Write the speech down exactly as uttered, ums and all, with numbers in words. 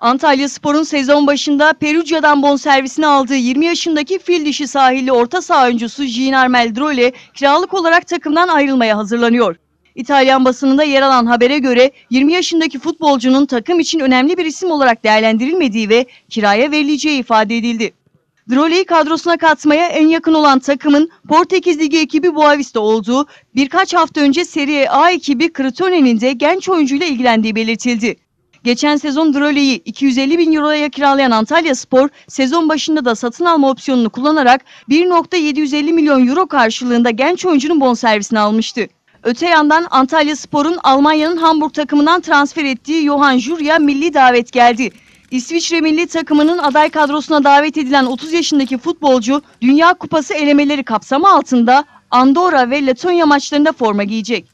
Antalyaspor'un sezon başında Perugia'dan bonservisini aldığı yirmi yaşındaki fil dişi sahilli orta saha oyuncusu Gianarmelli Drole kiralık olarak takımdan ayrılmaya hazırlanıyor. İtalyan basınında yer alan habere göre yirmi yaşındaki futbolcunun takım için önemli bir isim olarak değerlendirilmediği ve kiraya verileceği ifade edildi. Drole'yi kadrosuna katmaya en yakın olan takımın Portekiz Ligi ekibi Boavista olduğu, birkaç hafta önce Serie A ekibi Critone'nin de genç oyuncuyla ilgilendiği belirtildi. Geçen sezon Drole'yi iki yüz elli bin euroya kiralayan Antalyaspor, sezon başında da satın alma opsiyonunu kullanarak bir nokta yedi yüz elli milyon euro karşılığında genç oyuncunun bonservisini almıştı. Öte yandan Antalyaspor'un Almanya'nın Hamburg takımından transfer ettiği Johan Jur'a milli davet geldi. İsviçre milli takımının aday kadrosuna davet edilen otuz yaşındaki futbolcu, Dünya Kupası elemeleri kapsamı altında Andorra ve Letonya maçlarında forma giyecek.